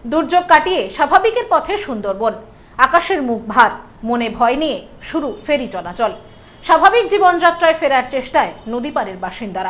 দুর্যোগ কাটিয়ে স্বাভাবিকের পথে সুন্দরবন। আকাশের মুখ ভার, মনে ভয় নিয়ে শুরু ফেরি চলাচল। স্বাভাবিক জীবনযাত্রায় ফেরার চেষ্টায় নদী পাড়ের বাসিন্দারা।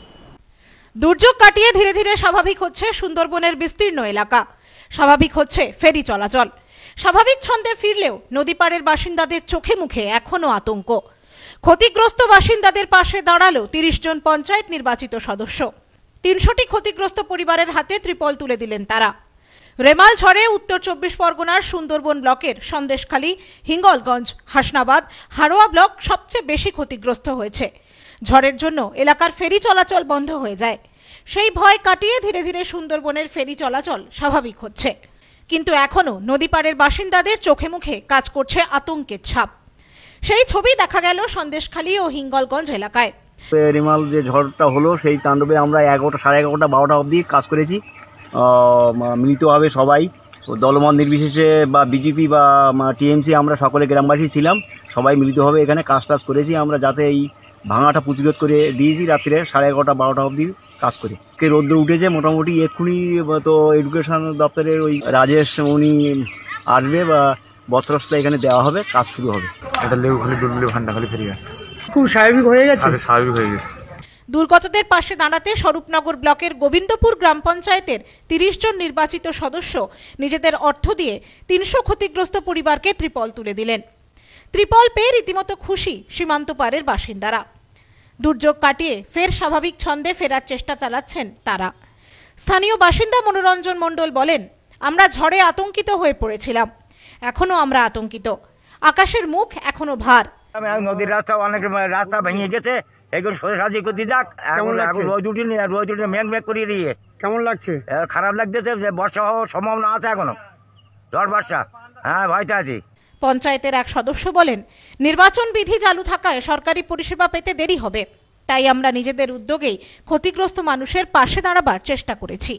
দুর্যোগ কাটিয়ে ধীরে ধীরে স্বাভাবিক হচ্ছে সুন্দরবনের বিস্তীর্ণ এলাকা। স্বাভাবিক হচ্ছে ফেরি চলাচল। স্বাভাবিক ছন্দে ফিরলেও নদী পাড়ের বাসিন্দাদের চোখে মুখে এখনো আতঙ্ক। ক্ষতিগ্রস্ত বাসিন্দাদের পাশে দাঁড়ালো 30 জন পঞ্চায়েত নির্বাচিত সদস্য। 300টি ক্ষতিগ্রস্ত পরিবারের হাতে ত্রিপল তুলে দিলেন তারা। রেমাল ঝড়ে উত্তর 24 পরগনার সুন্দরবন ব্লকের সন্দেশখালী, হিঙ্গলগঞ্জ, হাসনাবাদ, হারোয়া ব্লক সবচেয়ে বেশি ক্ষতিগ্রস্ত হয়েছে। ঝড়ের জন্য এলাকার ফেরি চলাচল বন্ধ হয়ে যায়। সেই ভয় কাটিয়ে ধীরে ধীরে সুন্দরবনের ফেরি চলাচল স্বাভাবিক হচ্ছে, কিন্তু এখনো নদী পাড়ের বাসিন্দাদের চোখে মুখে কাজ করছে আতঙ্কের ছাপ। সেই ছবি দেখা গেল সন্দেশখালী ও হিঙ্গলগঞ্জ এলাকায়। রেমাল যে ঝড়টা হলো সেই তাণ্ডবে আমরা 11টা, সাড়ে 11টা, 12টা অবধি কাজ করেছি মিলিতভাবে সবাই, দলমত নির্বিশেষে বা বিজেপি বা টিএমসি, আমরা সকলে গ্রামবাসী ছিলাম, সবাই মিলিতভাবে এখানে কাজ করেছি আমরা, যাতে এই ভাঙাটা প্রতিরোধ করে দিয়েছি। রাত্রে 11:30, 12টা অবধি কাজ করে রোদ্র উঠেছে মোটামুটি। এক্ষুনি তো এডুকেশন দপ্তরের ওই রাজেশ উনি আসবে বা বস্ত্রস্ত্র এখানে দেওয়া হবে, কাজ শুরু হবে। এটা লেবুখালি, দুলুলি, ভান্ডাখালি ফেরিঘাট খুব স্বাভাবিক হয়ে গেছে। স্বাভাবিক হয়ে গেছে। দুর্গতদের পাশে দাঁড়াতে স্বরূপনগর ব্লকের গোবিন্দপুর গ্রাম পঞ্চায়েতের 30 জন নির্বাচিত সদস্য নিজেদের অর্থ দিয়ে 300 ক্ষতিগ্রস্ত পরিবারকে ত্রিপল তুলে দিলেন। ত্রিপল পেয়ে রীতিমতো খুশি সীমান্ত পারের বাসিন্দারা। দুর্যোগ কাটিয়ে ফের স্বাভাবিক ছন্দে ফেরার চেষ্টা চালাচ্ছেন তারা। স্থানীয় বাসিন্দা মনোরঞ্জন মণ্ডল বলেন, আমরা ঝড়ে আতঙ্কিত হয়ে পড়েছিলাম, এখনো আমরা আতঙ্কিত। আকাশের মুখ এখনো ভার। নদীর রাস্তা, অনেক রাস্তা ভেঙে গেছে, এখন সোজাসাজি করতে যাক। এখন রোদ উঠিনি, রোদ উঠে মেঘ মেঘ করিয়ে দিয়ে কেমন লাগছে? খারাপ লাগতেছে, যে বর্ষা হওয়ার সম্ভাবনা আছে এখনো, ঝড় বর্ষা। হ্যাঁ, ভয়তে আছি। পঞ্চায়েতের এক সদস্য বলেন, নির্বাচন বিধি চালু থাকায় সরকারি পরিষেবা পেতে দেরি হবে, তাই আমরা নিজেদের উদ্যোগেই ক্ষতিগ্রস্ত মানুষের পাশে দাঁড়াবার চেষ্টা করেছি।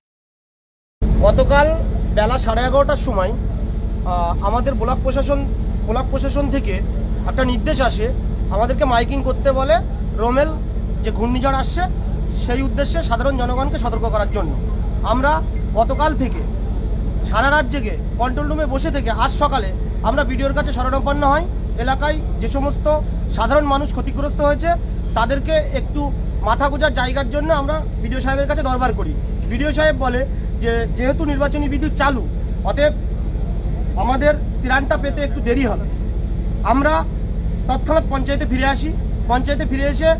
গতকাল বেলা 11:30টার সময় আমাদের ব্লক প্রশাসন থেকে একটা নির্দেশ আসে, আমাদেরকে মাইকিং করতে বলে রোমেল যে ঘূর্ণিঝড় আসছে সেই উদ্দেশ্যে সাধারণ জনগণকে সতর্ক করার জন্য। আমরা গতকাল থেকে সারা রাত জেগে কন্ট্রোল রুমে বসে থেকে আজ সকালে আমরা বিডিওর কাছে শরণাপন্ন হই। এলাকায় যে সমস্ত সাধারণ মানুষ ক্ষতিগ্রস্ত হয়েছে তাদেরকে একটু মাথা গোঁজার জায়গার জন্য আমরা বিডিও সাহেবের কাছে দরবার করি। বিডিও সাহেব বলে যে যেহেতু নির্বাচনী বিধি চালু, অতএব আমাদের ত্রাণটা পেতে একটু দেরি হবে। আমরা তৎক্ষণাৎ পঞ্চায়েতে ফিরে আসি। পঞ্চায়েতে ফিরে এসে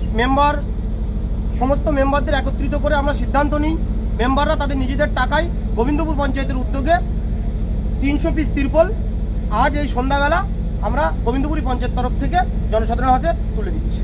সমস্ত মেম্বারদের একত্রিত করে আমরা সিদ্ধান্ত নিই, মেম্বাররা তাদের নিজেদের টাকায় গোবিন্দপুর পঞ্চায়েতের উদ্যোগে 300 পিস ত্রিপল আজ এই সন্ধ্যাবেলা আমরা গোবিন্দপুর পঞ্চায়েত তরফ থেকে জনসাধারণের হাতে তুলে দিচ্ছি।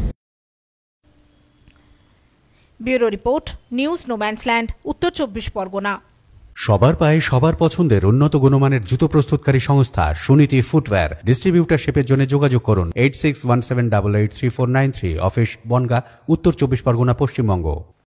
ব্যুরো রিপোর্ট, নিউজ নোম্যান্সল্যান্ড, উত্তর 24 পরগনা। সবার পায়ে সবার পছন্দের উন্নত গুণমানের জুতো প্রস্তুতকারী সংস্থা সুনীতি ফুটওয়্যার। ডিস্ট্রিবিউটারশিপের জন্য যোগাযোগ করুন 8617883493, অফিস বনগাঁ, উত্তর 24 পরগনা, পশ্চিমবঙ্গ।